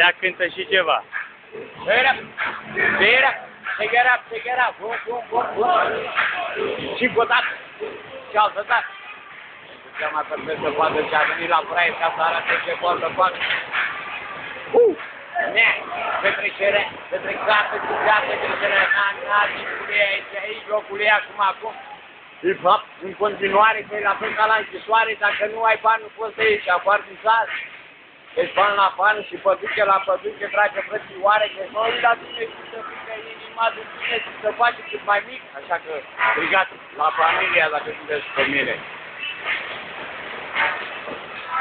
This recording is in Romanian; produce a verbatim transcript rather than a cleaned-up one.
Ea cântă și ceva. Check it up, check it up, check it up, check it up, bum, bum, bum, bum. Și încă o dată, și altă dată. Cea mai perfectă poate și a venit la Brașov ca să arate ce poate facă. Uh! Nea, petrecere, petrecare, petrecare, petrecere, n-a zis cu ei aici, aici, locul ei acum, acum. De fapt, în continuare, că e la fel ca la închisoare, dacă nu ai bani, nu poți să ieși, afară din țară. Deci bani la bani și păduche la păduche, trage frățioare, că noi la tine și să frică inima din tine și să faci cât mai mic. Așa că, strigați la familia dacă sunteți familie.